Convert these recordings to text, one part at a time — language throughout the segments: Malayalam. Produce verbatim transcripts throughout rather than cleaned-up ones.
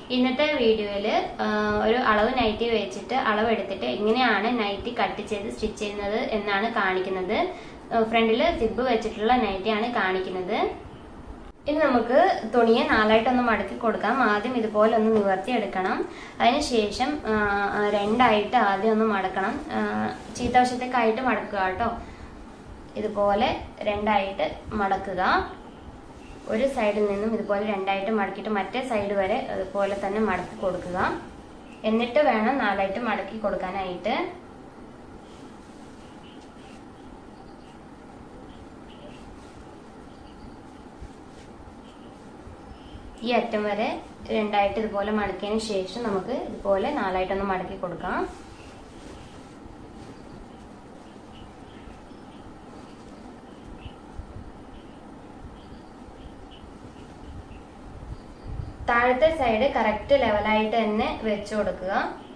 ഇന്നത്തെ വീഡിയോയിൽ ഒരു അളവ് നൈറ്റി വെച്ചിട്ട് അളവെടുത്തിട്ട് എങ്ങനെയാണ് നൈറ്റി കട്ട് ചെയ്ത് സ്റ്റിച്ച് ചെയ്യുന്നത് എന്നാണ് കാണിക്കുന്നത്. ഫ്രണ്ടിൽ സിബ് വെച്ചിട്ടുള്ള നൈറ്റിയാണ് കാണിക്കുന്നത്. ഇനി നമുക്ക് തുണിയെ നാലായിട്ടൊന്ന് മടക്കി കൊടുക്കാം. ആദ്യം ഇതുപോലെ ഒന്ന് നിവർത്തി എടുക്കണം. അതിനുശേഷം രണ്ടായിട്ട് ആദ്യം ഒന്ന് മടക്കണം. ചീത്തവശത്തേക്കായിട്ട് മടക്കുക കേട്ടോ. ഇതുപോലെ രണ്ടായിട്ട് മടക്കുക. ഒരു സൈഡിൽ നിന്നും ഇതുപോലെ രണ്ടായിട്ട് മടക്കിയിട്ട് മറ്റേ സൈഡ് വരെ അതുപോലെ തന്നെ മടക്കി കൊടുക്കുക. എന്നിട്ട് വേണം നാലായിട്ട് മടക്കി കൊടുക്കാനായിട്ട്. ഈ അറ്റം വരെ രണ്ടായിട്ട് ഇതുപോലെ മടക്കിയതിന് ശേഷം നമുക്ക് ഇതുപോലെ നാലായിട്ടൊന്ന് മടക്കി കൊടുക്കാം. താഴത്തെ സൈഡ് കറക്റ്റ് ലെവലായിട്ട് തന്നെ വെച്ചു കൊടുക്കുക.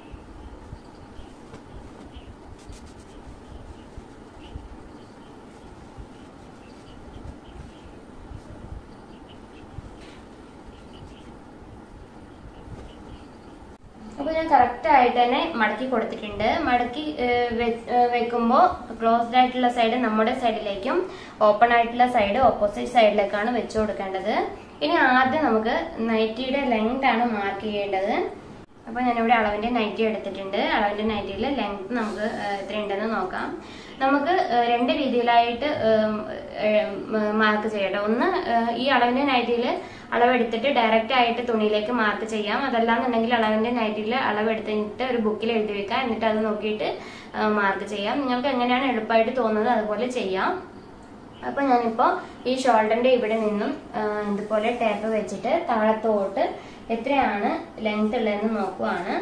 അപ്പൊ ഞാൻ കറക്റ്റ് ആയിട്ട് തന്നെ മടക്കി കൊടുത്തിട്ടുണ്ട്. മടക്കി വെക്കുമ്പോ ക്ലോസ്ഡ് ആയിട്ടുള്ള സൈഡ് നമ്മുടെ സൈഡിലേക്കും ഓപ്പൺ ആയിട്ടുള്ള സൈഡ് ഓപ്പോസിറ്റ് സൈഡിലേക്കാണ് വെച്ചു കൊടുക്കേണ്ടത്. ഇനി ആദ്യം നമുക്ക് നൈറ്റിയുടെ ലെങ്ത് ആണ് മാർക്ക് ചെയ്യേണ്ടത്. അപ്പൊ ഞാനിവിടെ അളവിന്റെ നൈറ്റി എടുത്തിട്ടുണ്ട്. അളവിന്റെ നൈറ്റിയിലെ ലെങ്ത് നമുക്ക് എത്രയുണ്ടെന്ന് നോക്കാം. നമുക്ക് രണ്ട് രീതിയിലായിട്ട് മാർക്ക് ചെയ്യട്ടെ. ഒന്ന്, ഈ അളവിന്റെ നൈറ്റിയിൽ അളവെടുത്തിട്ട് ഡയറക്റ്റ് ആയിട്ട് തുണിയിലേക്ക് മാർക്ക് ചെയ്യാം. അതല്ലാന്നുണ്ടെങ്കിൽ അളവിന്റെ നൈറ്റിയിൽ അളവെടുത്തിട്ട് ഒരു ബുക്കിൽ എഴുതി വെക്കാം. എന്നിട്ട് അത് നോക്കിയിട്ട് മാർക്ക് ചെയ്യാം. നിങ്ങൾക്ക് എങ്ങനെയാണ് എളുപ്പമായിട്ട് തോന്നുന്നത് അതുപോലെ ചെയ്യാം. അപ്പൊ ഞാനിപ്പോ ഈ ഷോൾഡറിന്റെ ഇവിടെ നിന്നും ഇതുപോലെ ടേപ്പ് വെച്ചിട്ട് താഴത്തോട്ട് എത്രയാണ് ലെങ്ത് ഉള്ളതെന്ന് നോക്കുവാണ്.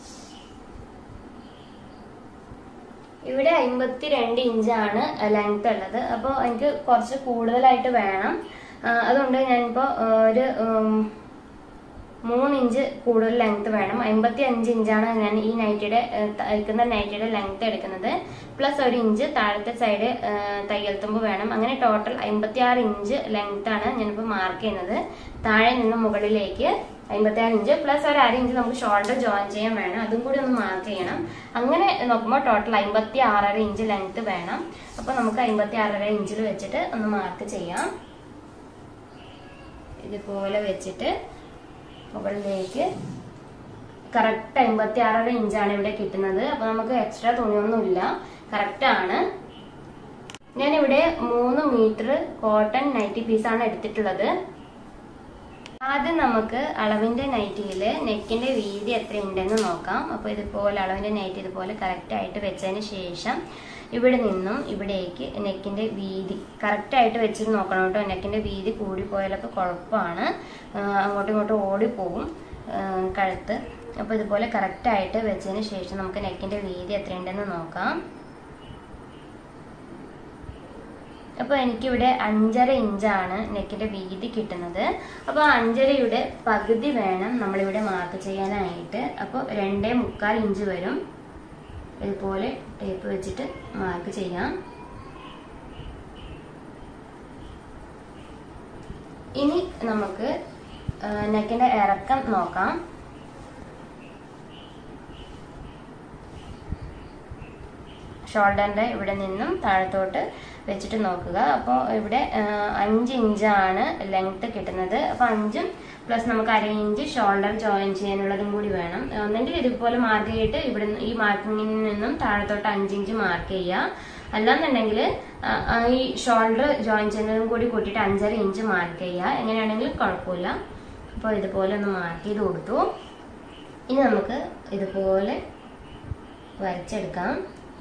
ഇവിടെ അമ്പത്തിരണ്ട് ഇഞ്ചാണ് ലെങ്ത് ഉള്ളത്. അപ്പോൾ എനിക്ക് കുറച്ച് കൂടുതലായിട്ട് വേണം. അതുകൊണ്ട് ഞാനിപ്പോ ഒരു മൂന്ന് ഇഞ്ച് കൂടുതൽ ലെങ്ത് വേണം. അമ്പത്തി അഞ്ച് ഇഞ്ചാണ് ഞാൻ ഈ നൈറ്റിയുടെ തയ്ക്കുന്ന നൈറ്റിയുടെ ലെങ്ത് എടുക്കുന്നത്. പ്ലസ് ഒരു ഇഞ്ച് താഴത്തെ സൈഡ് തയ്യൽ തുമ്പ് വേണം. അങ്ങനെ ടോട്ടൽ അമ്പത്തി ആറ് ഇഞ്ച് ലെങ്ത് ആണ് ഞാനിപ്പോ മാർക്ക് ചെയ്യുന്നത്. താഴെ നിന്ന് മുകളിലേക്ക് അമ്പത്തി ആറ് ഇഞ്ച് പ്ലസ് ഒരു അര ഇഞ്ച് നമുക്ക് ഷോൾഡർ ജോയിൻ ചെയ്യാൻ വേണം. അതും കൂടി ഒന്ന് മാർക്ക് ചെയ്യണം. അങ്ങനെ നോക്കുമ്പോൾ ടോട്ടൽ അമ്പത്തി ആറര ഇഞ്ച് ലെങ്ത് വേണം. അപ്പൊ നമുക്ക് അമ്പത്തി ആറര ഇഞ്ചിൽ വെച്ചിട്ട് ഒന്ന് മാർക്ക് ചെയ്യാം. ഇതുപോലെ വെച്ചിട്ട് മുകളിലേക്ക് കറക്റ്റ് അമ്പത്തി ആറര ഇഞ്ചാണ് ഇവിടെ കിട്ടുന്നത്. അപ്പൊ നമുക്ക് എക്സ്ട്രാ തുണിയൊന്നുമില്ല, കറക്റ്റ് ആണ്. ഞാനിവിടെ മൂന്ന് മീറ്റർ കോട്ടൺ നൈറ്റി പീസാണ് എടുത്തിട്ടുള്ളത്. ആദ്യം നമുക്ക് അളവിന്റെ നൈറ്റിയില് നെക്കിന്റെ വീതി എത്ര ഉണ്ടെന്ന് നോക്കാം. അപ്പൊ ഇതുപോലെ അളവിന്റെ നൈറ്റി ഇതുപോലെ കറക്റ്റ് ആയിട്ട് വെച്ചതിന് ശേഷം ഇവിടെ നിന്നും ഇവിടേക്ക് നെക്കിന്റെ വീതി കറക്റ്റ് ആയിട്ട് വെച്ചിട്ട് നോക്കണം കേട്ടോ. നെക്കിന്റെ വീതി കൂടിപ്പോയാലൊക്കെ കുഴപ്പമാണ്, അങ്ങോട്ടും ഇങ്ങോട്ടും ഓടിപ്പോകും കഴുത്ത്. അപ്പൊ ഇതുപോലെ കറക്റ്റ് ആയിട്ട് വെച്ചതിന് ശേഷം നമുക്ക് നെക്കിന്റെ വീതി എത്രയുണ്ടെന്ന് നോക്കാം. അപ്പൊ എനിക്കിവിടെ അഞ്ചര ഇഞ്ചാണ് നെക്കിന്റെ വീതി കിട്ടുന്നത്. അപ്പൊ അഞ്ചരയുടെ പകുതി വേണം നമ്മളിവിടെ മാർക്ക് ചെയ്യാനായിട്ട്. അപ്പൊ രണ്ടേ മുക്കാൽ ഇഞ്ച് വരും. ഇതുപോലെ ടേപ്പ് വെച്ചിട്ട് മാർക്ക് ചെയ്യാം. ഇനി നമുക്ക് നെക്കിന്റെ ഇറക്കം നോക്കാം. ഷോൾഡറിന്റെ ഇവിടെ നിന്നും താഴത്തോട്ട് വെച്ചിട്ട് നോക്കുക. അപ്പോൾ ഇവിടെ അഞ്ച് ഇഞ്ചാണ് ലെങ്ത് കിട്ടുന്നത്. അപ്പൊ അഞ്ചും പ്ലസ് നമുക്ക് അര ഇഞ്ച് ഷോൾഡർ ജോയിൻ ചെയ്യാനുള്ളതും കൂടി വേണം. ഒന്നെങ്കിൽ ഇതുപോലെ മാർക്ക് ചെയ്തിട്ട് ഇവിടെ ഈ മാർക്കിങ്ങിൽ നിന്നും താഴത്തോട്ട് അഞ്ചിഞ്ച് മാർക്ക് ചെയ്യുക. അല്ലാന്നുണ്ടെങ്കിൽ ഈ ഷോൾഡർ ജോയിൻ ചെയ്യുന്നതും കൂടി കൂട്ടിയിട്ട് അഞ്ചര ഇഞ്ച് മാർക്ക് ചെയ്യുക. എങ്ങനെയാണെങ്കിലും കുഴപ്പമില്ല. അപ്പോൾ ഇതുപോലെ ഒന്ന് മാർക്ക് ചെയ്ത് കൊടുത്തു. ഇനി നമുക്ക് ഇതുപോലെ വരച്ചെടുക്കാം.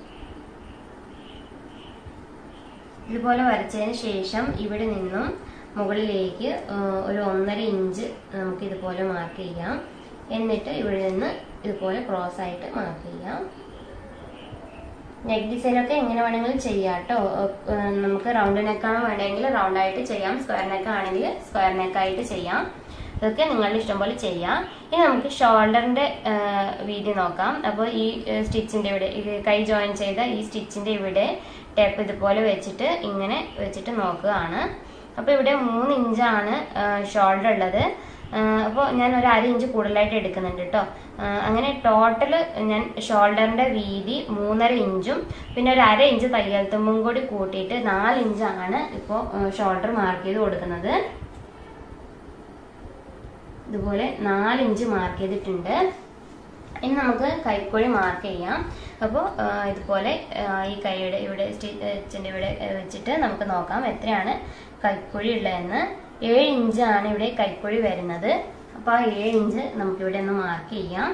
ഇതുപോലെ വരച്ചതിന് ശേഷം ഇവിടെ നിന്നും മുകളിലേക്ക് ഒരു ഒന്നര ഇഞ്ച് നമുക്ക് ഇതുപോലെ മാർക്ക് ചെയ്യാം. എന്നിട്ട് ഇവിടെ നിന്ന് ഇതുപോലെ ക്രോസ് ആയിട്ട് മാർക്ക് ചെയ്യാം. നെക്ക് ഡിസൈൻ ഒക്കെ എങ്ങനെ വേണമെങ്കിലും ചെയ്യാം കേട്ടോ. നമുക്ക് റൗണ്ട് നെക്കാണ് വേണമെങ്കിൽ റൗണ്ട് ആയിട്ട് ചെയ്യാം, സ്ക്വയർ നെക്ക് ആണെങ്കിൽ സ്ക്വയർ നെക്കായിട്ട് ചെയ്യാം. ഇതൊക്കെ നിങ്ങളുടെ ഇഷ്ടം പോലെ ചെയ്യാം. ഇനി നമുക്ക് ഷോൾഡറിന്റെ വീതി നോക്കാം. അപ്പോൾ ഈ സ്റ്റിച്ചിന്റെ ഇവിടെ കൈ ജോയിൻ ചെയ്ത ഈ സ്റ്റിച്ചിന്റെ ഇവിടെ ടേപ്പ് ഇതുപോലെ വെച്ചിട്ട് ഇങ്ങനെ വെച്ചിട്ട് നോക്കുകയാണ്. അപ്പോൾ ഇവിടെ മൂന്ന് ഇഞ്ചാണ് ഷോൾഡർ ഉള്ളത്. അപ്പോൾ ഞാൻ ഒരു അര ഇഞ്ച് കൂടുതലായിട്ട് എടുക്കുന്നുണ്ട് കേട്ടോ. അങ്ങനെ ടോട്ടൽ ഞാൻ ഷോൾഡറിന്റെ വീതി മൂന്നര ഇഞ്ചും പിന്നെ ഒരു അര ഇഞ്ച് തയ്യൽ തുമ്പും കൂടി കൂട്ടിയിട്ട് നാല് ഇഞ്ചാണ് ഇപ്പോൾ ഷോൾഡർ മാർക്ക് ചെയ്ത് കൊടുക്കുന്നത്. ഇതുപോലെ നാല് ഇഞ്ച് മാർക്ക് ചെയ്തിട്ടുണ്ട്. ഇനി നമുക്ക് കൈക്കുഴി മാർക്ക് ചെയ്യാം. അപ്പോൾ ഇതുപോലെ ഈ കൈയുടെ ഇവിടെ സ്റ്റിച്ചിന്റെ ഇവിടെ വെച്ചിട്ട് നമുക്ക് നോക്കാം എത്രയാണ് കൈക്കുഴി ഉള്ളതെന്ന്. ഏഴ് ഇഞ്ചാണ് ഇവിടെ കൈക്കുഴി വരുന്നത്. അപ്പോൾ ആ ഏഴ് ഇഞ്ച് നമുക്കിവിടെ ഒന്ന് മാർക്ക് ചെയ്യാം.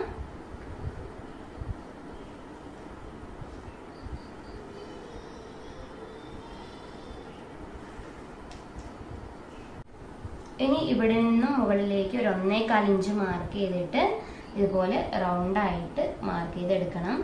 ഇനി ഇവിടെ നിന്നും മുകളിലേക്ക് ഒരു ഒന്നേകാൽ ഇഞ്ച് മാർക്ക് ചെയ്തിട്ട് ഇതുപോലെ റൗണ്ട് ആയിട്ട് മാർക്ക് ചെയ്തെടുക്കണം.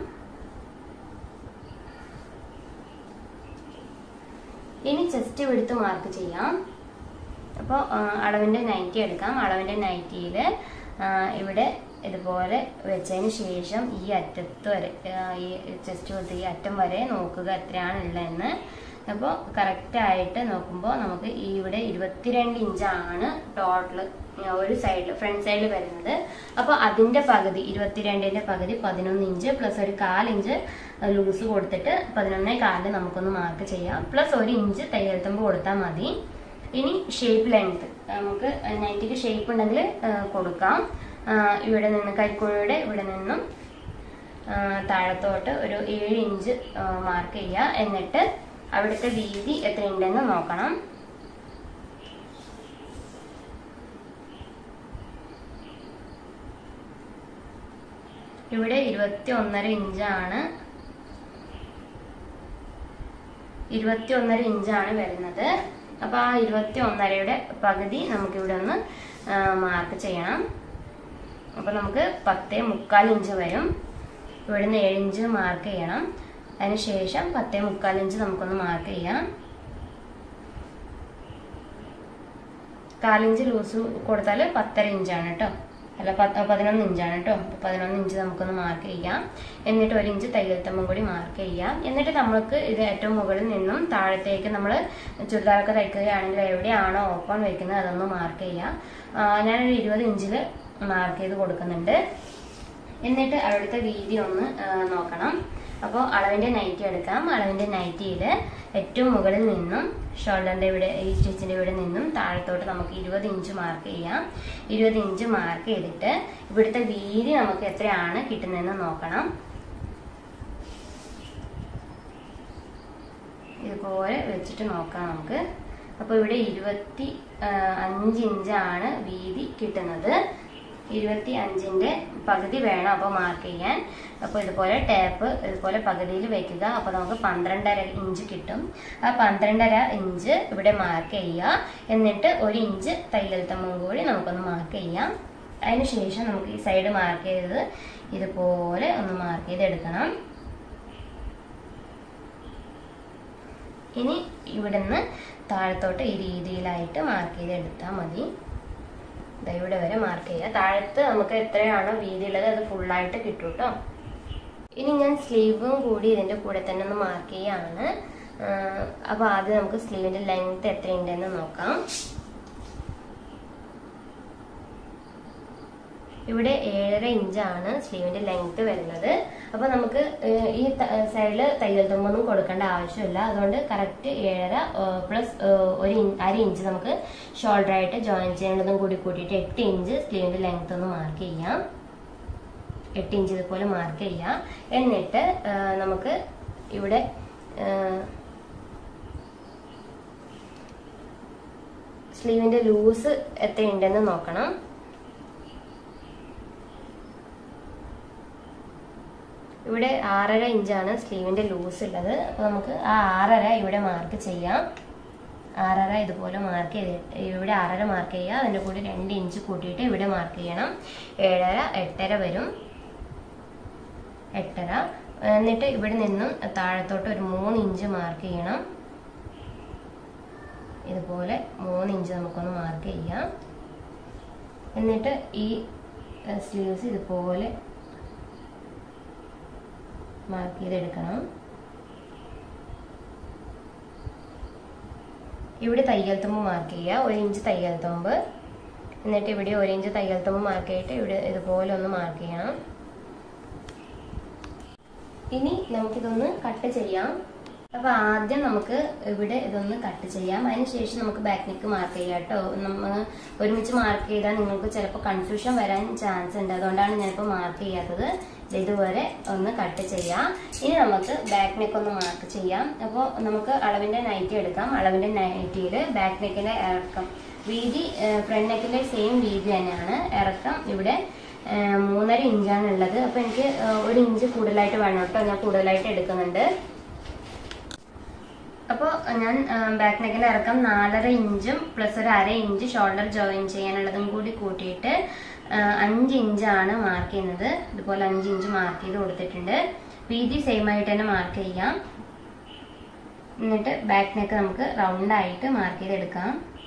ഇനി ചെസ്റ്റ് വിടുത്ത് മാർക്ക് ചെയ്യാം. അപ്പോൾ അളവിന്റെ നൈറ്റി എടുക്കാം. അളവിന്റെ നൈറ്റിയിൽ ഇവിടെ ഇതുപോലെ വെച്ചതിന് ശേഷം ഈ അറ്റത്ത് വരെ ഈ ചെസ്റ്റ് വിടുത്ത് ഈ അറ്റം വരെ നോക്കുക എത്രയാണ് ഉള്ളതെന്ന്. അപ്പോൾ കറക്റ്റ് ആയിട്ട് നോക്കുമ്പോൾ നമുക്ക് ഇവിടെ ഇരുപത്തിരണ്ട് ഇഞ്ചാണ് ടോട്ടൽ ഒരു സൈഡിൽ ഫ്രണ്ട് സൈഡിൽ വരുന്നത്. അപ്പോൾ അതിന്റെ പകുതി ഇരുപത്തിരണ്ടിന്റെ പകുതി പതിനൊന്ന് ഇഞ്ച് പ്ലസ് ഒരു കാലിഞ്ച് ലൂസ് കൊടുത്തിട്ട് പതിനൊന്നേ കാലിൽ നമുക്കൊന്ന് മാർക്ക് ചെയ്യാം. പ്ലസ് ഒരു ഇഞ്ച് തയ്യൽ തുമ്പ് കൊടുത്താൽ മതി. ഇനി ഷേപ്പ് ലെങ്ത് നമുക്ക് നൈറ്റിക്ക് ഷേപ്പ് ഉണ്ടെങ്കിൽ കൊടുക്കാം. ഇവിടെ നിന്ന് കൈക്കുഴിയുടെ ഇവിടെ നിന്നും താഴത്തോട്ട് ഒരു ഏഴ് ഇഞ്ച് മാർക്ക് ചെയ്യുക. എന്നിട്ട് അവിടുത്തെ വീതി എത്രയുണ്ടെന്ന് നോക്കണം. ഇവിടെ ഇരുപത്തി ഒന്നര ഇഞ്ചാണ് ഇരുപത്തി ഒന്നര ഇഞ്ചാണ് വരുന്നത്. അപ്പൊ ആ ഇരുപത്തി ഒന്നരയുടെ പകുതി നമുക്കിവിടെ ഒന്ന് മാർക്ക് ചെയ്യണം. അപ്പൊ നമുക്ക് പത്തേ മുക്കാൽ ഇഞ്ച് വരും. ഇവിടുന്ന് ഏഴ് ഇഞ്ച് മാർക്ക് ചെയ്യണം. അതിനുശേഷം പത്തേ മുക്കാൽ ഇഞ്ച് നമുക്കൊന്ന് മാർക്ക് ചെയ്യാം. കാലിഞ്ച് ലൂസ് കൊടുത്താൽ പത്തര ഇഞ്ചാണ് കേട്ടോ, അല്ല പതിനൊന്ന് ഇഞ്ചാണ് കേട്ടോ. പതിനൊന്ന് ഇഞ്ച് നമുക്കൊന്ന് മാർക്ക് ചെയ്യാം. എന്നിട്ട് ഒരു ഇഞ്ച് തയ്യൽ തുമ്പും കൂടി മാർക്ക് ചെയ്യാം. എന്നിട്ട് നമ്മൾക്ക് ഇത് ഏറ്റവും മുകളിൽ നിന്നും താഴത്തേക്ക് നമ്മൾ ചുരിദാറൊക്കെ തയ്ക്കുകയാണെങ്കിൽ എവിടെയാണോ ഓപ്പൺ വെക്കുന്നത് അതൊന്ന് മാർക്ക് ചെയ്യാം. ഞാനൊരു ഇരുപത് ഇഞ്ചിൽ മാർക്ക് ചെയ്ത് കൊടുക്കുന്നുണ്ട്. എന്നിട്ട് അവിടുത്തെ വീതി ഒന്ന് നോക്കണം. അപ്പോൾ അളവിന്റെ നൈറ്റി എടുക്കാം. അളവിന്റെ നൈറ്റിയിൽ ഏറ്റവും മുകളിൽ നിന്നും ഷോൾഡറിന്റെ ഇവിടെ ഈ സ്റ്റിച്ചിന്റെ ഇവിടെ നിന്നും താഴത്തോട്ട് നമുക്ക് ഇരുപത് ഇഞ്ച് മാർക്ക് ചെയ്യാം. ഇരുപത് ഇഞ്ച് മാർക്ക് ചെയ്തിട്ട് ഇവിടുത്തെ വീതി നമുക്ക് എത്രയാണ് കിട്ടുന്നതെന്ന് നോക്കണം. ഇതുപോലെ വെച്ചിട്ട് നോക്കാം നമുക്ക്. അപ്പോൾ ഇവിടെ ഇരുപത്തി അഞ്ച് ഇഞ്ചാണ് വീതി കിട്ടുന്നത്. ഇരുപത്തി അഞ്ചിന്റെ പകുതി വേണം അപ്പോൾ മാർക്ക് ചെയ്യാൻ. അപ്പോൾ ഇതുപോലെ ടേപ്പ് ഇതുപോലെ പകുതിയിൽ വെക്കുക. അപ്പോൾ നമുക്ക് പന്ത്രണ്ടര ഇഞ്ച് കിട്ടും. ആ പന്ത്രണ്ടര ഇഞ്ച് ഇവിടെ മാർക്ക് ചെയ്യുക. എന്നിട്ട് ഒരു ഇഞ്ച് തയ്യൽ തുമ്പും കൂടി നമുക്കൊന്ന് മാർക്ക് ചെയ്യാം. അതിനുശേഷം നമുക്ക് ഈ സൈഡ് മാർക്ക് ചെയ്തത് ഇതുപോലെ ഒന്ന് മാർക്ക് ചെയ്തെടുക്കണം. ഇനി ഇവിടുന്ന് താഴത്തോട്ട് ഈ രീതിയിലായിട്ട് മാർക്ക് ചെയ്തെടുത്താൽ മതി. ഇവിടെ വരെ മാർക്ക് ചെയ്യുക. താഴത്ത് നമുക്ക് എത്രയാണോ വീതി ഉള്ളത് അത് ഫുള്ളായിട്ട് കിട്ടും കേട്ടോ. ഇനി ഞാൻ സ്ലീവും കൂടി ഇതിന്റെ കൂടെ തന്നെ ഒന്ന് മാർക്ക് ചെയ്യാണ്. അപ്പൊ ആദ്യം നമുക്ക് സ്ലീവിന്റെ ലെങ്ത് എത്രയുണ്ടെന്ന് നോക്കാം. ഇവിടെ ഏഴര ഇഞ്ചാണ് സ്ലീവിന്റെ ലെങ്ത് വരുന്നത്. അപ്പൊ നമുക്ക് ഈ സൈഡില് തയ്യൽ തുമ്പൊന്നും കൊടുക്കേണ്ട ആവശ്യമില്ല. അതുകൊണ്ട് കറക്റ്റ് ഏഴര പ്ലസ് ഒരു അര ഇഞ്ച് നമുക്ക് ഷോൾഡർ ആയിട്ട് ജോയിൻ ചെയ്യേണ്ടതും കൂടി കൂട്ടിയിട്ട് എട്ട് ഇഞ്ച് സ്ലീവിന്റെ ലെങ്ത് ഒന്ന് മാർക്ക് ചെയ്യാം. എട്ട് ഇഞ്ച് ഇതുപോലെ മാർക്ക് ചെയ്യാം. എന്നിട്ട് നമുക്ക് ഇവിടെ സ്ലീവിന്റെ ലൂസ് എത്രയുണ്ടെന്ന് നോക്കണം. ഇവിടെ ആറര ഇഞ്ചാണ് സ്ലീവിന്റെ ലൂസ് ഉള്ളത്. അപ്പൊ നമുക്ക് ആ ആറര ഇവിടെ മാർക്ക് ചെയ്യാം. ആറര ഇതുപോലെ മാർക്ക് ചെയ്തിട്ട് ഇവിടെ ആറര മാർക്ക് ചെയ്യുക. അതിന്റെ കൂടെ രണ്ട് ഇഞ്ച് കൂട്ടിയിട്ട് ഇവിടെ മാർക്ക് ചെയ്യണം. ഏഴര എട്ടര വരും. എട്ടര എന്നിട്ട് ഇവിടെ നിന്നും താഴത്തോട്ട് ഒരു മൂന്ന് ഇഞ്ച് മാർക്ക് ചെയ്യണം. ഇതുപോലെ മൂന്ന് ഇഞ്ച് നമുക്കൊന്ന് മാർക്ക് ചെയ്യാം. എന്നിട്ട് ഈ സ്ലീവ്സ് ഇതുപോലെ മാർക്ക് ചെയ്തെടുക്കണം. ഇവിടെ തയ്യൽ തുമ്പ് മാർക്ക് ചെയ്യുക. ഒരു ഇഞ്ച് തയ്യൽ തുമ്പ്. എന്നിട്ട് ഇവിടെ ഒരു ഇഞ്ച് തയ്യൽ തുമ്പ് മാർക്ക് ചെയ്തിട്ട് ഇവിടെ ഇതുപോലെ ഒന്ന് മാർക്ക് ചെയ്യണം. ഇനി നമുക്കിതൊന്ന് കട്ട് ചെയ്യാം. അപ്പൊ ആദ്യം നമുക്ക് ഇവിടെ ഇതൊന്ന് കട്ട് ചെയ്യാം. അതിനുശേഷം നമുക്ക് ബാക്ക് നെക്ക് മാർക്ക് ചെയ്യാം കേട്ടോ. നമ്മൾ ഒരുമിച്ച് മാർക്ക് ചെയ്താൽ നിങ്ങൾക്ക് ചിലപ്പോൾ കൺഫ്യൂഷൻ വരാൻ ചാൻസ് ഉണ്ട്. അതുകൊണ്ടാണ് ഞാനിപ്പോൾ മാർക്ക് ചെയ്യാത്തത്. ഇതുവരെ ഒന്ന് കട്ട് ചെയ്യാം. ഇനി നമുക്ക് ബാക്ക് നെക്ക് ഒന്ന് മാർക്ക് ചെയ്യാം. അപ്പോൾ നമുക്ക് അളവിന്റെ നൈറ്റി എടുക്കാം. അളവിന്റെ നൈറ്റിയിൽ ബാക്ക് നെക്കിന്റെ ഇറക്കം വീതി ഫ്രണ്ട് നെക്കിന്റെ സെയിം വീതി തന്നെയാണ്. ഇറക്കം ഇവിടെ മൂന്നര ഇഞ്ചാണ് ഉള്ളത്. അപ്പൊ എനിക്ക് ഒരു ഇഞ്ച് കൂടുതലായിട്ട് വേണം കേട്ടോ. ഞാൻ കൂടുതലായിട്ട് എടുക്കുന്നുണ്ട്. അപ്പോൾ ഞാൻ ബാക്ക് നെക്കിന്റെ ഇറക്കം നാലര ഇഞ്ചും പ്ലസ് ഒരു അര ഇഞ്ച് ഷോൾഡർ ജോയിൻ ചെയ്യാനുള്ളതും കൂടി കൂട്ടിയിട്ട് അഞ്ച് ഇഞ്ചാണ് മാർക്ക് ചെയ്യുന്നത്. ഇതുപോലെ അഞ്ച് ഇഞ്ച് മാർക്ക് ചെയ്ത് കൊടുത്തിട്ടുണ്ട്. വീതി സെയിം ആയിട്ട് തന്നെ മാർക്ക് ചെയ്യാം. എന്നിട്ട് ബാക്ക് നെക്ക് നമുക്ക് റൗണ്ട് ആയിട്ട് മാർക്ക് ചെയ്തെടുക്കാം.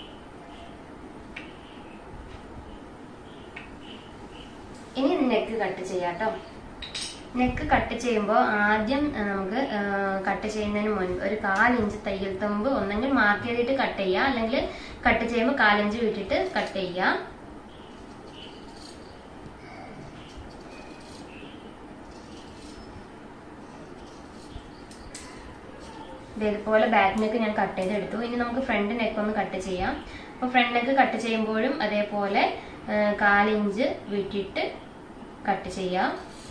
ഇനി നെക്ക് കട്ട് ചെയ്യാം കേട്ടോ. നെക്ക് കട്ട് ചെയ്യുമ്പോൾ ആദ്യം നമുക്ക് കട്ട് ചെയ്യുന്നതിന് മുൻപ് ഒരു കാലിഞ്ച് തയ്യൽ തുമ്പ് ഒന്നെങ്കിൽ മാർക്ക് ചെയ്തിട്ട് കട്ട് ചെയ്യുക, അല്ലെങ്കിൽ കട്ട് ചെയ്യുമ്പോൾ കാലിഞ്ച് വിട്ടിട്ട് കട്ട് ചെയ്യുക. ഇതേപോലെ ബാക്ക് നെക്ക് ഞാൻ കട്ട് ചെയ്തെടുത്തു. ഇനി നമുക്ക് ഫ്രണ്ട് നെക്ക് ഒന്ന് കട്ട് ചെയ്യാം. അപ്പോൾ ഫ്രണ്ട് നെക്ക് കട്ട് ചെയ്യുമ്പോഴും അതേപോലെ കാലിഞ്ച് വിട്ടിട്ട് കട്ട് ചെയ്യാം.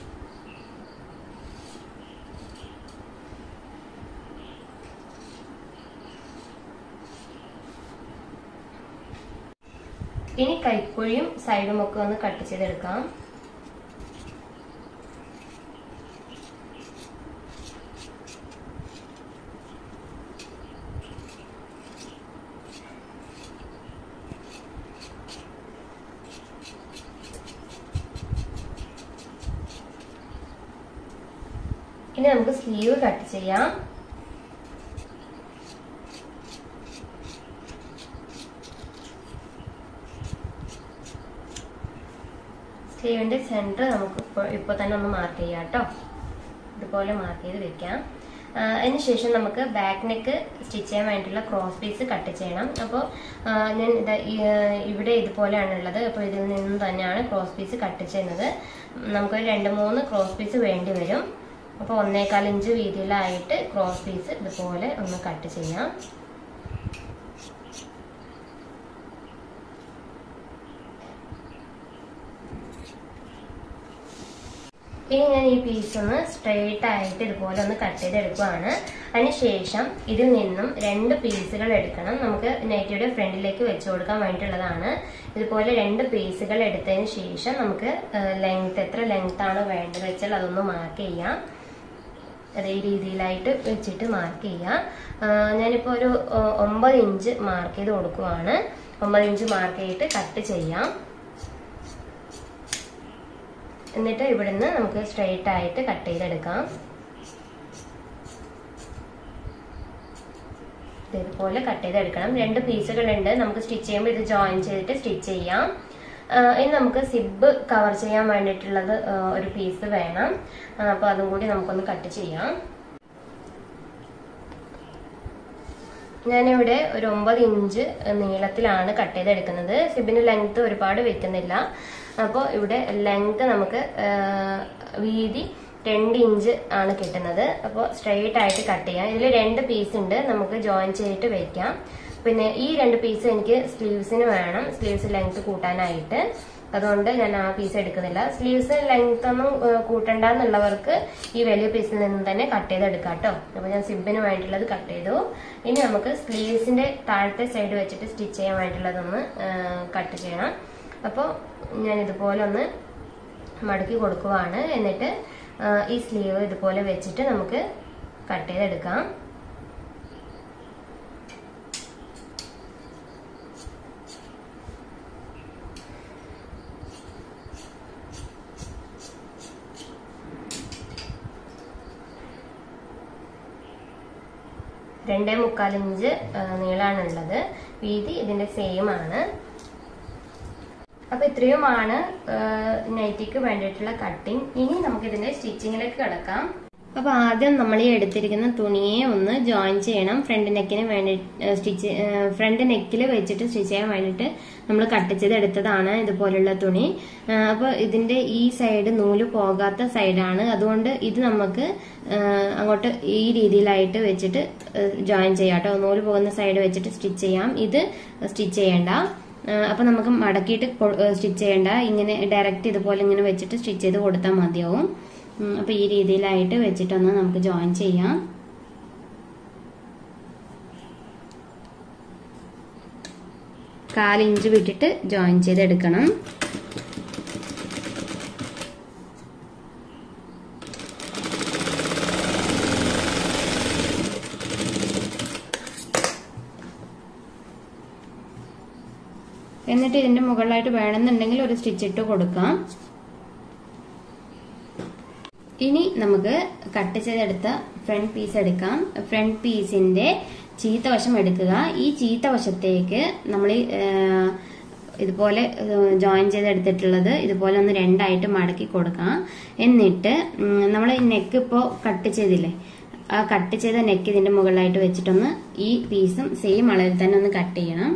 ഇനി കൈക്കുഴിയും സൈഡും ഒക്കെ ഒന്ന് കട്ട് ചെയ്തെടുക്കാം. ഇനി നമുക്ക് സ്ലീവ് കട്ട് ചെയ്യാം. സ്ലീവിന്റെ സെന്റർ നമുക്ക് ഇപ്പൊ തന്നെ ഒന്ന് മാർക്ക് ചെയ്യാം കേട്ടോ. ഇതുപോലെ മാർക്ക് ചെയ്ത് വെക്കാം. അതിനുശേഷം നമുക്ക് ബാക്ക് നെക്ക് സ്റ്റിച്ച് ചെയ്യാൻ വേണ്ടിയിട്ടുള്ള ക്രോസ് പീസ് കട്ട് ചെയ്യണം. അപ്പോൾ ഞാൻ ഇവിടെ ഇതുപോലെയാണ് ഉള്ളത്. അപ്പോൾ ഇതിൽ നിന്നും തന്നെയാണ് ക്രോസ് പീസ് കട്ട് ചെയ്യുന്നത്. നമുക്കൊരു രണ്ട് മൂന്ന് ക്രോസ് പീസ് വേണ്ടി വരും. അപ്പോൾ ഒന്നേകാൽ ഇഞ്ച് വീതിയിലായിട്ട് ക്രോസ് പീസ് ഇതുപോലെ ഒന്ന് കട്ട് ചെയ്യാം. ഇനി ഞാൻ ഈ പീസ് ഒന്ന് സ്ട്രെയിറ്റ് ആയിട്ട് ഇതുപോലെ ഒന്ന് കട്ട് ചെയ്തെടുക്കുകയാണ്. അതിനുശേഷം ഇതിൽ നിന്നും രണ്ട് പീസുകൾ എടുക്കണം. നമുക്ക് നൈറ്റിയുടെ ഫ്രണ്ടിലേക്ക് വെച്ച് കൊടുക്കാൻ വേണ്ടിയിട്ടുള്ളതാണ്. ഇതുപോലെ രണ്ട് പീസുകൾ എടുത്തതിന് ശേഷം നമുക്ക് ലെങ്ത് എത്ര ലെങ്ത് ആണ് വേണ്ടത് വെച്ചാൽ അതൊന്ന് മാർക്ക് ചെയ്യാം. അതേ രീതിയിലായിട്ട് വെച്ചിട്ട് മാർക്ക് ചെയ്യാം. ഞാനിപ്പോൾ ഒരു ഒമ്പത് ഇഞ്ച് മാർക്ക് ചെയ്ത് കൊടുക്കുവാണ്. ഒമ്പത് ഇഞ്ച് മാർക്ക് ചെയ്തിട്ട് കട്ട് ചെയ്യാം. എന്നിട്ട് ഇവിടുന്ന് നമുക്ക് സ്ട്രെയിറ്റ് ആയിട്ട് കട്ട് ചെയ്തെടുക്കാം. ഇതുപോലെ കട്ട് ചെയ്തെടുക്കണം. രണ്ട് പീസുകളുണ്ട്. നമുക്ക് സ്റ്റിച്ച് ചെയ്യുമ്പോൾ ഇത് ജോയിൻ ചെയ്തിട്ട് സ്റ്റിച്ച് ചെയ്യാം. ഇനി നമുക്ക് സിബ് കവർ ചെയ്യാൻ വേണ്ടിയിട്ടുള്ളത് ഒരു പീസ് വേണം. അപ്പൊ അതും കൂടി നമുക്കൊന്ന് കട്ട് ചെയ്യാം. ഞാനിവിടെ ഒരു ഒമ്പത് ഇഞ്ച് നീളത്തിലാണ് കട്ട് ചെയ്തെടുക്കുന്നത്. സിബിന് ലെങ്ത് ഒരുപാട് വെക്കുന്നില്ല. അപ്പോൾ ഇവിടെ ലെങ്ത് നമുക്ക് വീതി രണ്ട് ഇഞ്ച് ആണ് കിട്ടുന്നത്. അപ്പോൾ സ്ട്രെയിറ്റ് ആയിട്ട് കട്ട് ചെയ്യാം. ഇതിൽ രണ്ട് പീസ് ഉണ്ട്. നമുക്ക് ജോയിൻ ചെയ്തിട്ട് വെക്കാം. പിന്നെ ഈ രണ്ട് പീസ് എനിക്ക് സ്ലീവ്സിന് വേണം, സ്ലീവ്സ് ലെങ്ത് കൂട്ടാനായിട്ട്. അതുകൊണ്ട് ഞാൻ ആ പീസ് എടുക്കുന്നില്ല. സ്ലീവ്സ് ലെങ്ത് ഒന്നും കൂട്ടണ്ടെന്നുള്ളവർക്ക് ഈ വലിയ പീസിൽ നിന്ന് തന്നെ കട്ട് ചെയ്തെടുക്കാം കേട്ടോ. അപ്പൊ ഞാൻ സിബിന് വേണ്ടിയുള്ളത് കട്ട് ചെയ്തു. ഇനി നമുക്ക് സ്ലീവ്സിന്റെ താഴത്തെ സൈഡ് വെച്ചിട്ട് സ്റ്റിച്ച് ചെയ്യാൻ വേണ്ടിയുള്ളതൊന്ന് കട്ട് ചെയ്യണം. അപ്പോൾ ഞാൻ ഇതുപോലെ ഒന്ന് മടക്കി കൊടുക്കുവാണ്. എന്നിട്ട് ഈ സ്ലീവ് ഇതുപോലെ വെച്ചിട്ട് നമുക്ക് കട്ട് ചെയ്തെടുക്കാം. രണ്ടേ മുക്കാൽ ഇഞ്ച് നീളാണുള്ളത്. വീതി ഇതിന്റെ സെയിം ആണ്. അപ്പൊ ഇത്രയുമാണ് നൈറ്റിക്ക് വേണ്ടിയിട്ടുള്ള കട്ടിങ്. ഇനി നമുക്ക് ഇതിന്റെ സ്റ്റിച്ചിങ്ങിലേക്ക് കിടക്കാം. അപ്പൊ ആദ്യം നമ്മൾ ഈ എടുത്തിരിക്കുന്ന തുണിയെ ഒന്ന് ജോയിൻ ചെയ്യണം. ഫ്രണ്ട് നെക്കിന് വേണ്ടി സ്റ്റിച്ച് ഫ്രണ്ട് നെക്കിൽ വെച്ചിട്ട് സ്റ്റിച്ച് ചെയ്യാൻ വേണ്ടിയിട്ട് നമ്മൾ കട്ട് ചെയ്ത് എടുത്തതാണ് ഇതുപോലുള്ള തുണി. അപ്പൊ ഇതിന്റെ ഈ സൈഡ് നൂല് പോകാത്ത സൈഡാണ്, അതുകൊണ്ട് ഇത് നമുക്ക് അങ്ങോട്ട് ഈ രീതിയിലായിട്ട് വെച്ചിട്ട് ജോയിൻ ചെയ്യാം കേട്ടോ. നൂല് പോകുന്ന സൈഡ് വെച്ചിട്ട് സ്റ്റിച്ച് ചെയ്യാം. ഇത് സ്റ്റിച്ച് ചെയ്യണ്ട. അപ്പൊ നമുക്ക് മടക്കിയിട്ട് സ്റ്റിച്ച് ചെയ്യണ്ട, ഇങ്ങനെ ഡയറക്റ്റ് ഇതുപോലെ ഇങ്ങനെ വെച്ചിട്ട് സ്റ്റിച്ച് ചെയ്ത് കൊടുത്താൽ മതിയാവും. അപ്പൊ ഈ രീതിയിലായിട്ട് വെച്ചിട്ടൊന്ന് നമുക്ക് ജോയിൻ ചെയ്യാം. കാലിഞ്ച് വിട്ടിട്ട് ജോയിൻ ചെയ്തെടുക്കണം. എന്നിട്ട് ഇതിന്റെ മുകളിലായിട്ട് വേണമെന്നുണ്ടെങ്കിൽ ഒരു സ്റ്റിച്ച് ഇട്ട് കൊടുക്കാം. ഇനി നമുക്ക് കട്ട് ചെയ്തെടുത്ത ഫ്രണ്ട് പീസ് എടുക്കാം. ഫ്രണ്ട് പീസിന്റെ ചീത്ത വശം എടുക്കുക. ഈ ചീത്ത വശത്തേക്ക് നമ്മൾ ഇതുപോലെ ജോയിൻ ചെയ്തെടുത്തിട്ടുള്ളത് ഇതുപോലെ ഒന്ന് രണ്ടായിട്ട് മടക്കി കൊടുക്കാം. എന്നിട്ട് നമ്മൾ നെക്ക് ഇപ്പോൾ കട്ട് ചെയ്തില്ലേ, ആ കട്ട് ചെയ്ത നെക്ക് ഇതിന്റെ മുകളിലായിട്ട് വെച്ചിട്ടൊന്ന് ഈ പീസും സെയിം അളവിൽ തന്നെ ഒന്ന് കട്ട് ചെയ്യണം.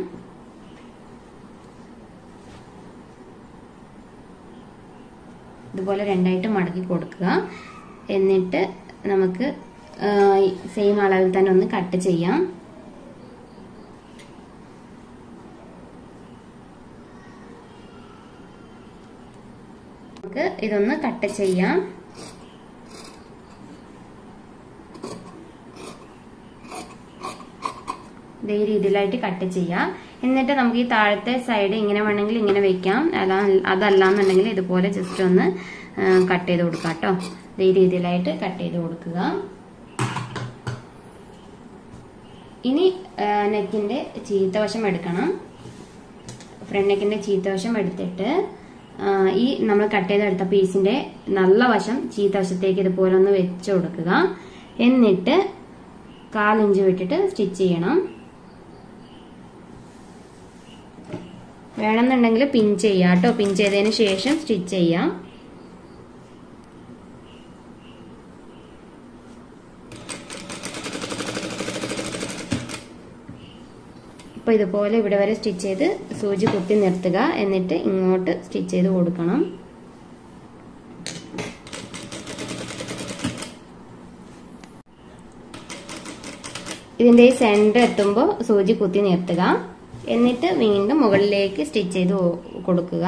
ഇതുപോലെ രണ്ടായിട്ട് മടക്കി കൊടുക്കുക. എന്നിട്ട് നമുക്ക് സെയിം അളവിൽ തന്നെ ഒന്ന് കട്ട് ചെയ്യാം. നമുക്ക് ഇതൊന്ന് കട്ട് ചെയ്യാം. ഇതേ രീതിയിലായിട്ട് കട്ട് ചെയ്യാം. എന്നിട്ട് നമുക്ക് ഈ താഴത്തെ സൈഡ് ഇങ്ങനെ വേണമെങ്കിൽ ഇങ്ങനെ വെക്കാം, അല്ല അതല്ലാന്നുണ്ടെങ്കിൽ ഇതുപോലെ ജസ്റ്റ് ഒന്ന് കട്ട് ചെയ്ത് കൊടുക്കാം കേട്ടോ. ഇതേ രീതിയിലായിട്ട് കട്ട് ചെയ്ത് കൊടുക്കുക. ഇനി നെക്കിന്റെ ചീത്തവശം എടുക്കണം. ഫ്രണ്ട് നെക്കിന്റെ ചീത്തവശം എടുത്തിട്ട് ഈ നമ്മൾ കട്ട് ചെയ്തെടുത്ത പീസിന്റെ നല്ല വശം ചീത്തവശത്തേക്ക് ഇതുപോലെ ഒന്ന് വെച്ച് കൊടുക്കുക. എന്നിട്ട് കാലിഞ്ച് വിട്ടിട്ട് സ്റ്റിച്ച് ചെയ്യണം. വേണമെന്നുണ്ടെങ്കിൽ പിൻ ചെയ്യാം കേട്ടോ. പിൻ ചെയ്തതിന് ശേഷം സ്റ്റിച്ച് ചെയ്യാം. അപ്പൊ ഇതുപോലെ ഇവിടെ വരെ സ്റ്റിച്ച് ചെയ്ത് സൂചി കുത്തി നിർത്തുക. എന്നിട്ട് ഇങ്ങോട്ട് സ്റ്റിച്ച് ചെയ്ത് കൊടുക്കണം. ഇതിന്റെ ഈ സെന്റർ എത്തുമ്പോൾ സൂചി കുത്തി നിർത്തുക. എന്നിട്ട് വീണ്ടും മുകളിലേക്ക് സ്റ്റിച്ച് ചെയ്ത് കൊടുക്കുക.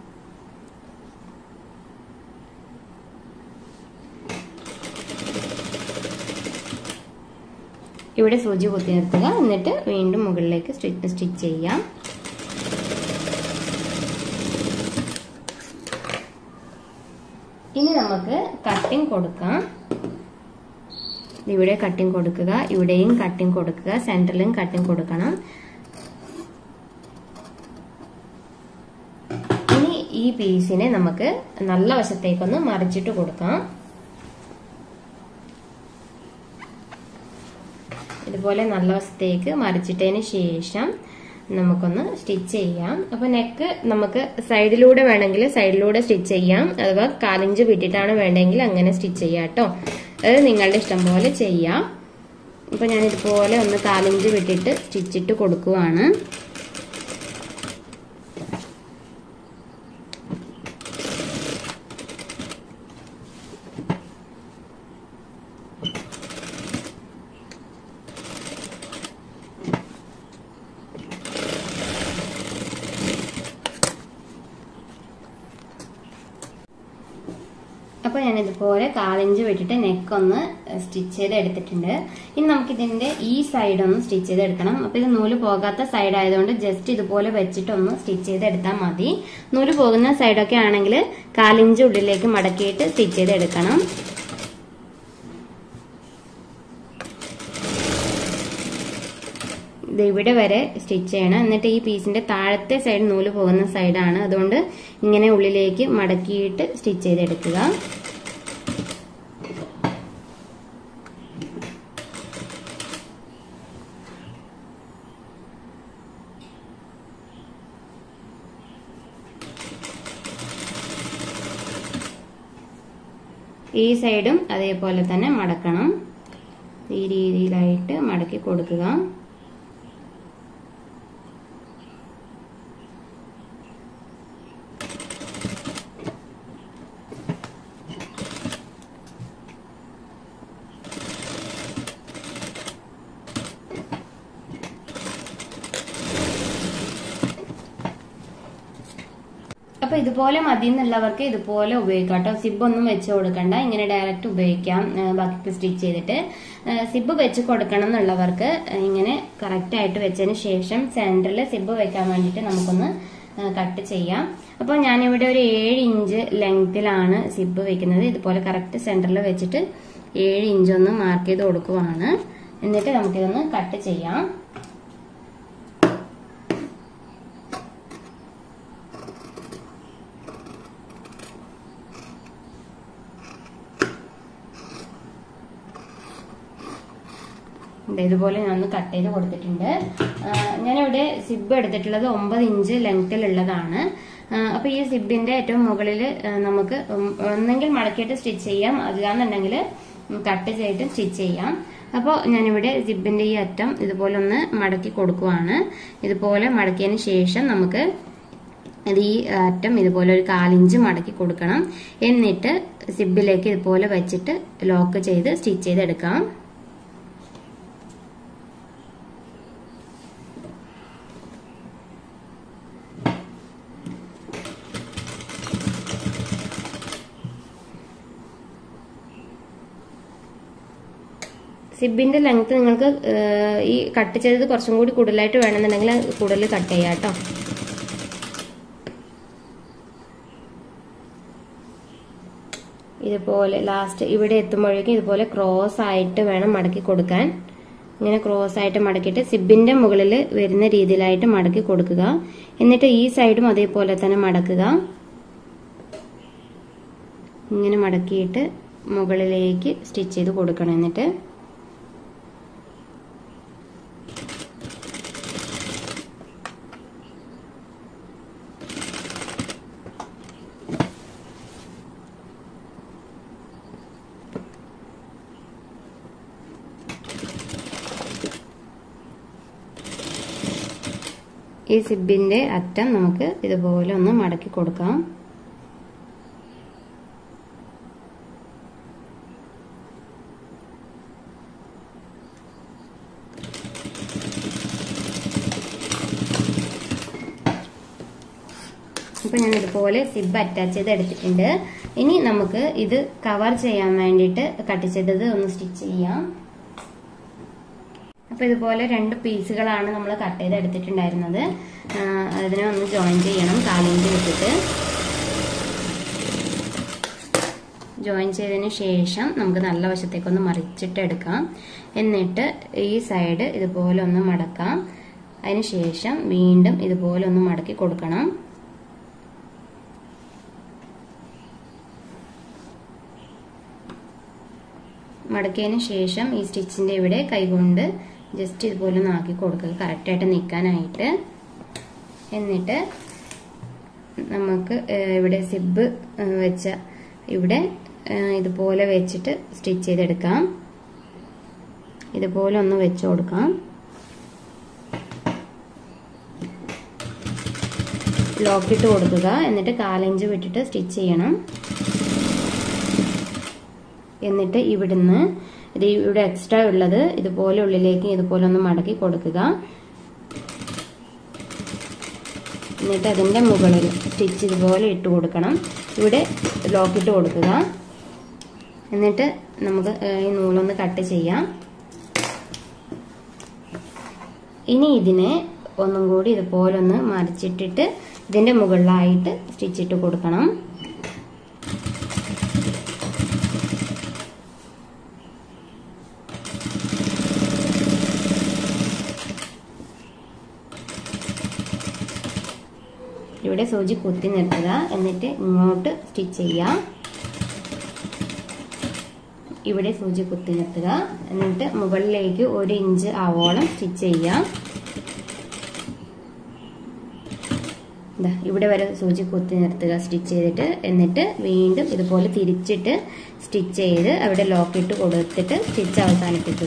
ഇവിടെ സൂചി കുത്തി നിർത്തുക. എന്നിട്ട് വീണ്ടും മുകളിലേക്ക് സ്റ്റിച്ച് ചെയ്യാം. ഇനി നമുക്ക് കട്ടിങ് കൊടുക്കാം. ഇവിടെ കട്ടിങ് കൊടുക്കുക, ഇവിടെയും കട്ടിങ് കൊടുക്കുക, സെന്ററിലും കട്ടിങ് കൊടുക്കണം. ഇനി ഈ പീസിനെ നമുക്ക് നല്ല വശത്തേക്കൊന്ന് മറിച്ചിട്ട് കൊടുക്കാം. ഇതുപോലെ നല്ല വശത്തേക്ക് മറിച്ചിട്ടതിന് ശേഷം നമുക്കൊന്ന് സ്റ്റിച്ച് ചെയ്യാം. അപ്പൊ നെക്ക് നമുക്ക് സൈഡിലൂടെ വേണമെങ്കിൽ സൈഡിലൂടെ സ്റ്റിച്ച് ചെയ്യാം, അഥവാ കാലിഞ്ച് വിട്ടിട്ടാണ് വേണ്ടെങ്കിൽ അങ്ങനെ സ്റ്റിച്ച് ചെയ്യാം കേട്ടോ. അത് നിങ്ങളുടെ ഇഷ്ടം പോലെ ചെയ്യാം. ഇപ്പൊ ഞാൻ ഇതുപോലെ ഒന്ന് കാലിഞ്ച് വിട്ടിട്ട് സ്റ്റിച്ചിട്ട് കൊടുക്കുവാണ്. അപ്പൊ ഞാൻ ഇതുപോലെ കാലിഞ്ച് വിട്ടിട്ട് നെക്കൊന്ന് സ്റ്റിച്ച് ചെയ്ത് എടുത്തിട്ടുണ്ട്. ഇനി നമുക്കിതിന്റെ ഈ സൈഡ് ഒന്ന് സ്റ്റിച്ച് ചെയ്ത് എടുക്കണം. അപ്പൊ ഇത് നൂല് പോകാത്ത സൈഡ് ആയതുകൊണ്ട് ജസ്റ്റ് ഇതുപോലെ വെച്ചിട്ടൊന്ന് സ്റ്റിച്ച് ചെയ്ത് എടുത്താൽ മതി. നൂല് പോകുന്ന സൈഡൊക്കെ ആണെങ്കിൽ കാലിഞ്ച് ഉള്ളിലേക്ക് മടക്കിയിട്ട് സ്റ്റിച്ച് ചെയ്ത് എടുക്കണം. ഇത് ഇവിടെ വരെ സ്റ്റിച്ച് ചെയ്യണം. എന്നിട്ട് ഈ പീസിന്റെ താഴത്തെ സൈഡ് നൂല് പോകുന്ന സൈഡാണ്, അതുകൊണ്ട് ഇങ്ങനെ ഉള്ളിലേക്ക് മടക്കിയിട്ട് സ്റ്റിച്ച് ചെയ്തെടുക്കുക. ഈ സൈഡും അതേപോലെ തന്നെ മടക്കണം. ഈ രീതിയിലായിട്ട് മടക്കി കൊടുക്കുക. അപ്പൊ ഇതുപോലെ മതി എന്നുള്ളവർക്ക് ഇതുപോലെ ഉപയോഗിക്കാം കേട്ടോ. സിബ് ഒന്നും വെച്ച് കൊടുക്കണ്ട, ഇങ്ങനെ ഡയറക്റ്റ് ഉപയോഗിക്കാം ബാക്കി സ്റ്റിച്ച് ചെയ്തിട്ട്. സിബ് വെച്ച് കൊടുക്കണം എന്നുള്ളവർക്ക് ഇങ്ങനെ കറക്റ്റ് ആയിട്ട് വെച്ചതിന് ശേഷം സെന്ററിൽ സിബ് വെക്കാൻ വേണ്ടിയിട്ട് നമുക്കൊന്ന് കട്ട് ചെയ്യാം. അപ്പോൾ ഞാനിവിടെ ഒരു ഏഴ് ഇഞ്ച് ലെങ്തിലാണ് സിബ് വെക്കുന്നത്. ഇതുപോലെ കറക്റ്റ് സെന്ററിൽ വെച്ചിട്ട് ഏഴ് ഇഞ്ചൊന്ന് മാർക്ക് ചെയ്ത് കൊടുക്കുവാണ്. എന്നിട്ട് നമുക്കിതൊന്ന് കട്ട് ചെയ്യാം. ഇതുപോലെ ഞാൻ ഒന്ന് കട്ട് ചെയ്ത് കൊടുത്തിട്ടുണ്ട്. ഞാനിവിടെ സിബ് എടുത്തിട്ടുള്ളത് ഒമ്പത് ഇഞ്ച് ലെങ്തിലുള്ളതാണ്. അപ്പൊ ഈ സിബിന്റെ ഏറ്റവും മുകളിൽ നമുക്ക് ഒന്നെങ്കിൽ മടക്കിയിട്ട് സ്റ്റിച്ച് ചെയ്യാം, അല്ലാന്നുണ്ടെങ്കിൽ കട്ട് ചെയ്തിട്ട് സ്റ്റിച്ച് ചെയ്യാം. അപ്പോൾ ഞാനിവിടെ സിബിന്റെ ഈ അറ്റം ഇതുപോലെ ഒന്ന് മടക്കി കൊടുക്കുവാണ്. ഇതുപോലെ മടക്കിയതിന് ശേഷം നമുക്ക് ഇത് ഈ അറ്റം ഇതുപോലെ ഒരു കാലിഞ്ച് മടക്കി കൊടുക്കണം. എന്നിട്ട് സിബിലേക്ക് ഇതുപോലെ വെച്ചിട്ട് ലോക്ക് ചെയ്ത് സ്റ്റിച്ച് ചെയ്തെടുക്കാം. സിബിന്റെ ലെങ്ത് നിങ്ങൾക്ക് ഈ കട്ട് ചെയ്തത് കുറച്ചും കൂടി കൂടുതലായിട്ട് വേണമെന്നുണ്ടെങ്കിൽ കൂടുതൽ കട്ട് ചെയ്യാം കേട്ടോ. ഇതുപോലെ ലാസ്റ്റ് ഇവിടെ എത്തുമ്പോഴേക്കും ഇതുപോലെ ക്രോസ് ആയിട്ട് വേണം മടക്കി കൊടുക്കാൻ. ഇങ്ങനെ ക്രോസ് ആയിട്ട് മടക്കിയിട്ട് സിബിന്റെ മുകളിൽ വരുന്ന രീതിയിലായിട്ട് മടക്കി കൊടുക്കുക. എന്നിട്ട് ഈ സൈഡും അതേപോലെ തന്നെ മടക്കുക. ഇങ്ങനെ മടക്കിയിട്ട് മുകളിലേക്ക് സ്റ്റിച്ച് ചെയ്ത് കൊടുക്കണം. എന്നിട്ട് ഈ സിബിന്റെ അറ്റം നമുക്ക് ഇതുപോലെ ഒന്ന് മടക്കി കൊടുക്കാം. അപ്പൊ ഞാൻ ഇതുപോലെ സിബ് അറ്റാച്ച് ചെയ്ത് എടുത്തിട്ടുണ്ട്. ഇനി നമുക്ക് ഇത് കവർ ചെയ്യാൻ വേണ്ടിയിട്ട് കട്ട് ചെയ്തത് ഒന്ന് സ്റ്റിച്ച് ചെയ്യാം. അപ്പൊ ഇതുപോലെ രണ്ട് പീസുകളാണ് നമ്മൾ കട്ട് ചെയ്ത് എടുത്തിട്ടുണ്ടായിരുന്നത്. അതിനെ ഒന്ന് ജോയിൻ ചെയ്യണം കാലിഞ്ച് വെച്ചിട്ട്. ജോയിൻ ചെയ്തതിന് ശേഷം നമുക്ക് നല്ല വശത്തേക്കൊന്ന് മറിച്ചിട്ട് എടുക്കാം. എന്നിട്ട് ഈ സൈഡ് ഇതുപോലെ ഒന്ന് മടക്കാം. അതിന് ശേഷം വീണ്ടും ഇതുപോലെ ഒന്ന് മടക്കി കൊടുക്കണം. മടക്കിയതിന് ശേഷം ഈ സ്റ്റിച്ചിന്റെ ഇവിടെ കൈകൊണ്ട് ജസ്റ്റ് ഇതുപോലെ ഒന്ന് ആക്കി കൊടുക്കുക, കറക്റ്റായിട്ട് നിൽക്കാനായിട്ട്. എന്നിട്ട് നമുക്ക് ഇവിടെ സിബ് വെച്ച ഇവിടെ ഇതുപോലെ വെച്ചിട്ട് സ്റ്റിച്ച് ചെയ്തെടുക്കാം. ഇതുപോലെ ഒന്ന് വെച്ച് കൊടുക്കാം. ലോക്കിട്ട് കൊടുക്കുക. എന്നിട്ട് കാലിഞ്ച് വിട്ടിട്ട് സ്റ്റിച്ച് ചെയ്യണം. എന്നിട്ട് ഇവിടുന്ന് ഇത് ഇവിടെ എക്സ്ട്രാ ഉള്ളത് ഇതുപോലെ ഉള്ളിലേക്ക് ഇതുപോലെ ഒന്ന് മടക്കി കൊടുക്കുക. എന്നിട്ട് അതിന്റെ മുകളിൽ സ്റ്റിച്ച് ഇതുപോലെ ഇട്ട് കൊടുക്കണം. ഇവിടെ ലോക്കിട്ട് കൊടുക്കുക. എന്നിട്ട് നമുക്ക് ഈ നൂലൊന്ന് കട്ട് ചെയ്യാം. ഇനി ഇതിനെ ഒന്നും കൂടി ഇതുപോലെ ഒന്ന് മറിച്ചിട്ടിട്ട് ഇതിന്റെ മുകളിലായിട്ട് സ്റ്റിച്ച് ഇട്ട് കൊടുക്കണം. ഇവിടെ സൂചി കുത്തി നിർത്തുക. എന്നിട്ട് ഇങ്ങോട്ട് സ്റ്റിച്ച് ചെയ്യാം. ഇവിടെ സൂചി കുത്തി നിർത്തുക. എന്നിട്ട് മുകളിലേക്ക് ഒരു ഇഞ്ച് ആവോളം സ്റ്റിച്ച് ചെയ്യാം. ഇവിടെ വരെ സൂചി കുത്തി നിർത്തുക സ്റ്റിച്ച് ചെയ്തിട്ട്. എന്നിട്ട് വീണ്ടും ഇതുപോലെ തിരിച്ചിട്ട് സ്റ്റിച്ച് ചെയ്ത് അവിടെ ലോക്ക് ഇട്ട് കൊടുത്തിട്ട് സ്റ്റിച്ച് അവസാനിപ്പിക്കുക.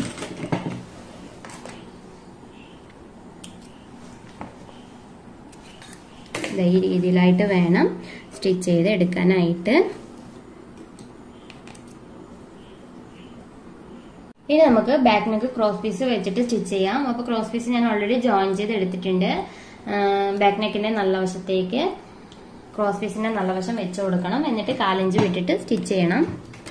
ഈ രീതിയിലായിട്ട് വേണം സ്റ്റിച്ച് ചെയ്ത് എടുക്കാനായിട്ട്. ഇനി നമുക്ക് ബാക്ക് നെക്ക് ക്രോസ് പീസ് വെച്ചിട്ട് സ്റ്റിച്ച് ചെയ്യാം. അപ്പൊ ക്രോസ് പീസ് ഞാൻ ഓൾറെഡി ജോയിൻ ചെയ്ത് എടുത്തിട്ടുണ്ട്. ബാക്ക് നെക്കിന്റെ നല്ല വശത്തേക്ക് ക്രോസ് പീസിന്റെ നല്ല വശം വെച്ച് കൊടുക്കണം. എന്നിട്ട് കാലിഞ്ച് വിട്ടിട്ട് സ്റ്റിച്ച് ചെയ്യണം.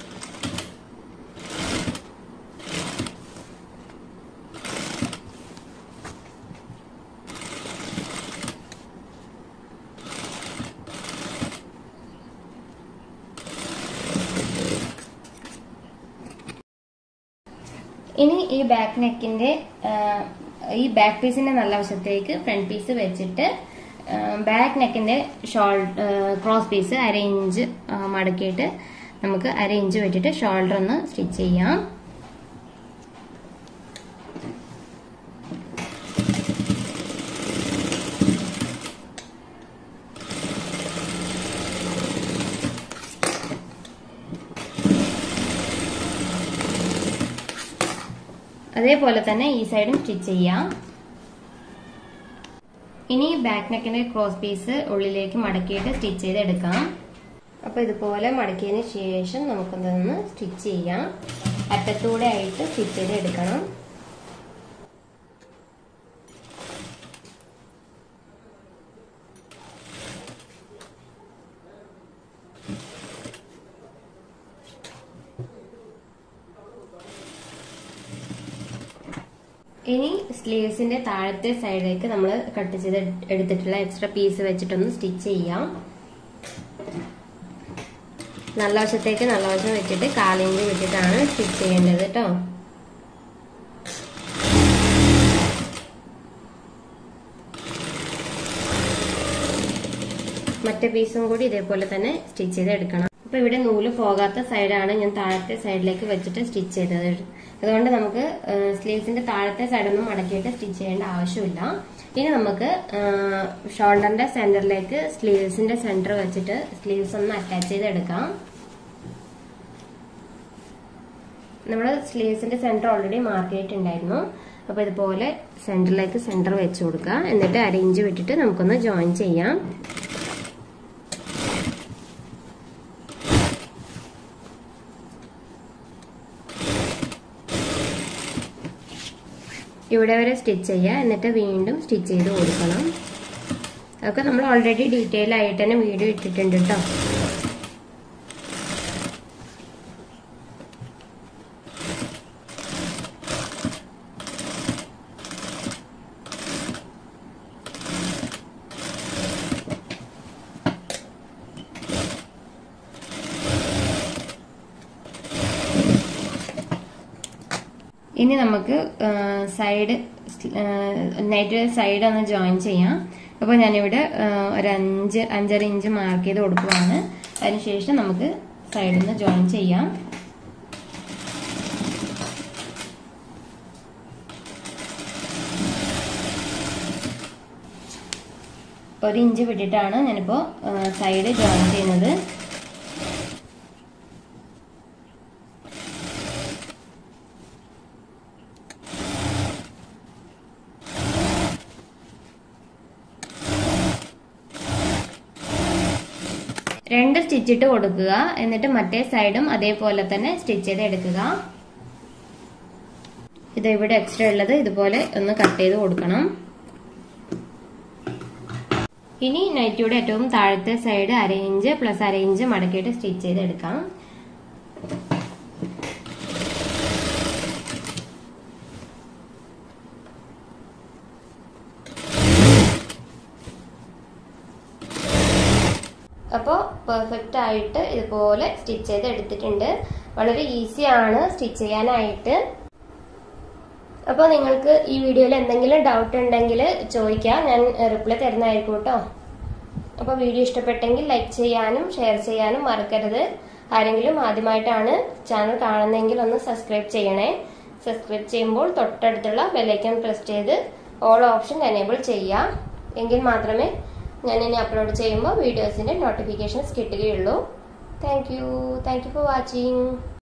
ഇനി ഈ ബാക്ക് നെക്കിന്റെ ഈ ബാക്ക് പീസിന്റെ നല്ല വശത്തേക്ക് ഫ്രണ്ട് പീസ് വെച്ചിട്ട് ബാക്ക് നെക്കിന്റെ ഷോൾ ക്രോസ് പീസ് അര ഇഞ്ച് മടക്കിയിട്ട് നമുക്ക് അര ഇഞ്ച് വെച്ചിട്ട് ഷോൾഡർ ഒന്ന് സ്റ്റിച്ച് ചെയ്യാം. അതേപോലെ തന്നെ ഈ സൈഡും സ്റ്റിച്ച് ചെയ്യാം. ഇനി ബാക്ക് നെക്കിന്റെ ക്രോസ് പീസ് ഉള്ളിലേക്ക് മടക്കിയിട്ട് സ്റ്റിച്ച് ചെയ്ത് എടുക്കാം. അപ്പൊ ഇതുപോലെ മടക്കിയതിന് ശേഷം നമുക്കൊന്ന് സ്റ്റിച്ച് ചെയ്യാം. അറ്റത്തൂടെ ആയിട്ട് സ്റ്റിച്ച് ചെയ്ത് എടുക്കണം. ഇനി സ്ലീവ്സിന്റെ താഴത്തെ സൈഡിലേക്ക് നമ്മൾ കട്ട് ചെയ്ത് എടുത്തിട്ടുള്ള എക്സ്ട്രാ പീസ് വെച്ചിട്ടൊന്ന് സ്റ്റിച്ച് ചെയ്യാം. നല്ല വശത്തേക്ക് നല്ല വശം വെച്ചിട്ട് കാലിഞ്ച് വെച്ചിട്ടാണ് സ്റ്റിച്ച് ചെയ്യേണ്ടത് കേട്ടോ. മറ്റേ പീസും കൂടി ഇതേപോലെ തന്നെ സ്റ്റിച്ച് ചെയ്ത് എടുക്കണം. അപ്പൊ ഇവിടെ നൂല് പോകാത്ത സൈഡാണ് ഞാൻ താഴത്തെ സൈഡിലേക്ക് വെച്ചിട്ട് സ്റ്റിച്ച് ചെയ്തത്. അതുകൊണ്ട് നമുക്ക് സ്ലീവ്സിന്റെ താഴത്തെ സൈഡൊന്നും മടക്കിയിട്ട് സ്റ്റിച്ച് ചെയ്യേണ്ട ആവശ്യമില്ല. ഇനി നമുക്ക് ഷോൾഡറിന്റെ സെന്ററിലേക്ക് സ്ലീവ്സിന്റെ സെന്റർ വെച്ചിട്ട് സ്ലീവ്സ് ഒന്ന് അറ്റാച്ച് ചെയ്ത് എടുക്കാം. നമ്മൾ സ്ലീവ്സിന്റെ സെന്റർ ഓൾറെഡി മാർക്ക് ചെയ്തിട്ടുണ്ടായിരുന്നു. അപ്പൊ ഇതുപോലെ സെന്ററിലേക്ക് സെന്റർ വെച്ച് കൊടുക്കുക. എന്നിട്ട് അര ഇഞ്ച് വിട്ടിട്ട് നമുക്കൊന്ന് ജോയിൻ ചെയ്യാം. ഇവിടെ വരെ സ്റ്റിച്ച് ചെയ്യുക. എന്നിട്ട് വീണ്ടും സ്റ്റിച്ച് ചെയ്ത് കൊടുക്കണം. അതൊക്കെ നമ്മൾ ഓൾറെഡി ഡീറ്റെയിൽ ആയിട്ട് തന്നെ വീഡിയോ ഇട്ടിട്ടുണ്ട് കേട്ടോ. ഇനി നമുക്ക് സൈഡ് നെറ്റ് സൈഡ് ഒന്ന് ജോയിൻ ചെയ്യാം. അപ്പോൾ ഞാനിവിടെ ഒരു അഞ്ച് അഞ്ചര ഇഞ്ച് മാർക്ക് ചെയ്ത് കൊടുക്കുകയാണ്. അതിനുശേഷം നമുക്ക് സൈഡിൽ നിന്ന് ജോയിൻ ചെയ്യാം. ഒരു ഇഞ്ച് വിട്ടിട്ടാണ് ഞാനിപ്പോ സൈഡ് ജോയിൻ ചെയ്യുന്നത്. രണ്ട് സ്റ്റിച്ച് ഇട്ട് കൊടുക്കുക. എന്നിട്ട് മറ്റേ സൈഡും അതേപോലെ തന്നെ സ്റ്റിച്ച് ചെയ്ത് എടുക്കുക. ഇത് ഇവിടെ എക്സ്ട്രാ ഉള്ളത് ഇതുപോലെ ഒന്ന് കട്ട് ചെയ്ത് കൊടുക്കണം. ഇനി നൈറ്റിയുടെ ഏറ്റവും താഴത്തെ സൈഡ് അര ഇഞ്ച് പ്ലസ് അര ഇഞ്ച് മടക്കിയിട്ട് സ്റ്റിച്ച് ചെയ്ത് എടുക്കാം. അപ്പോൾ പെർഫെക്റ്റ് ആയിട്ട് ഇതുപോലെ സ്റ്റിച്ച് ചെയ്ത് എടുത്തിട്ടുണ്ട്. വളരെ ഈസിയാണ് സ്റ്റിച്ച് ചെയ്യാനായിട്ട്. അപ്പോൾ നിങ്ങൾക്ക് ഈ വീഡിയോയിൽ എന്തെങ്കിലും ഡൗട്ട് ഉണ്ടെങ്കിൽ ചോദിക്കാം, ഞാൻ റിപ്ലൈ തരുന്നതായിരിക്കും കേട്ടോ. അപ്പോൾ വീഡിയോ ഇഷ്ടപ്പെട്ടെങ്കിൽ ലൈക്ക് ചെയ്യാനും ഷെയർ ചെയ്യാനും മറക്കരുത്. ആരെങ്കിലും ആദ്യമായിട്ടാണ് ചാനൽ കാണുന്നതെങ്കിൽ ഒന്ന് സബ്സ്ക്രൈബ് ചെയ്യണേ. സബ്സ്ക്രൈബ് ചെയ്യുമ്പോൾ തൊട്ടടുത്തുള്ള ബെല്ലൈക്കൺ പ്രസ് ചെയ്ത് ഓൾ ഓപ്ഷൻ എനേബിൾ ചെയ്യാം. എങ്കിൽ മാത്രമേ ഞാൻ ഇനി അപ്ലോഡ് ചെയ്യുമ്പോൾ വീഡിയോസിന്റെ നോട്ടിഫിക്കേഷൻസ് കിട്ടുകയുള്ളൂ. Thank you thank you for watching.